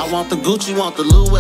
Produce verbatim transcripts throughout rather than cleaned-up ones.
I want the Gucci, want the Louis,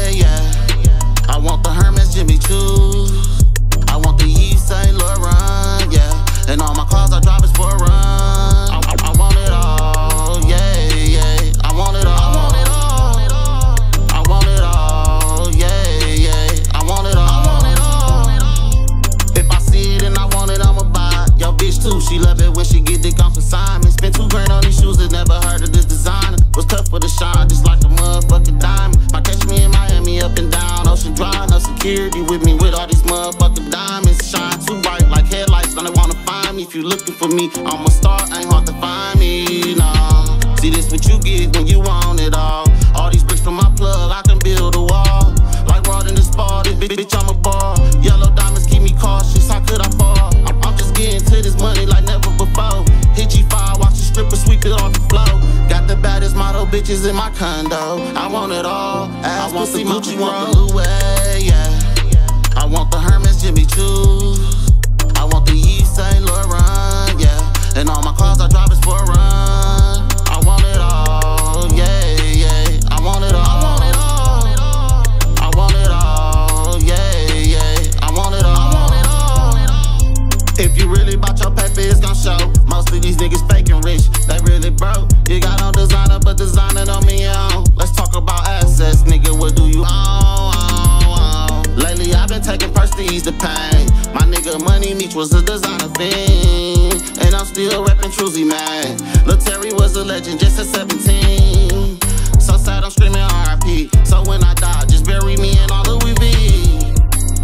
yeah. I want the Hermes, Jimmy Choo. I want the Yves Saint Laurent, yeah. And all my cars I drive is for a run. I, I, I want it all, yeah, yeah. I want it all. I want it all. I want it all, yeah, yeah. I want it all. I want it all. If I see it and I want it, I'ma buy it. Yo, bitch too, she love it when she get dick on consignment. Spent two grand on these shoes and never heard of this designer. Was tough for the shine, just like a motherfucking diamond. Might catch me in Miami up and down Ocean Drive. No security with me with all these motherfucking diamonds. Shine too bright like headlights, now they wanna find me. If you looking for me, I'm a star, ain't hard to find me, nah. See, this what you get when you want it all. All these bricks from my plug, I can build a wall. Like Rod in the sport, this bitch, bitch, I'm a ball. Yellow diamonds keep me cautious, how could I fall? I'm, I'm just getting to this money like never before. Hit G five, watch the stripper sweep it off the floor. Got the baddest model bitches in my condo. I want it all. Ass, I want the Gucci, want the Louis, yeah. I want the Hermes, Jimmy Choo. I want the Yves Saint Laurent, yeah. And all my cars I drive is for a run. I want it all, yeah, yeah. I want it all. I want it all. I want it all, yeah, yeah. I want it all. I want it all. If you really bout your paper, it's gon' show. Most of these niggas faking rich, they really broke. You got on designer, but designer don't mean you own. Let's talk about assets, nigga, what do you own? Lately I've been taking perks to ease the pain. My nigga Money Meech was a designer thing, and I'm still reppin' Truzy, man. Lil Terry was a legend just at seventeen. So sad I'm screaming R I P. So when I die, just bury me in all Louis V.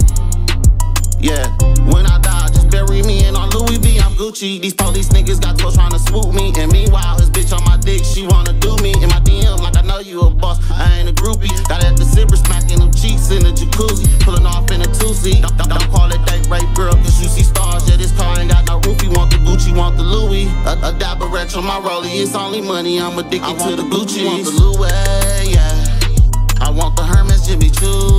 Yeah, when I die, just bury me in all Louis V. I'm Gucci. These police niggas got toes trying to swoop me, and meanwhile his bitch on my dick, she wanna do me in my D M like I know you a boss. I ain't a groupie. Got at the zipper smacking them cheeks in the jacuzzi, pulling off in a two-seat. Don't, don't, don't call it date rape, girl, cause you see stars. Yeah, this car ain't got no roof. You want the Gucci, want the Louis. A, a dabber retro on my rollie. It's only money. I'm addicted to the Gucci. Want the Louis, yeah. I want the Hermes, Jimmy Choo.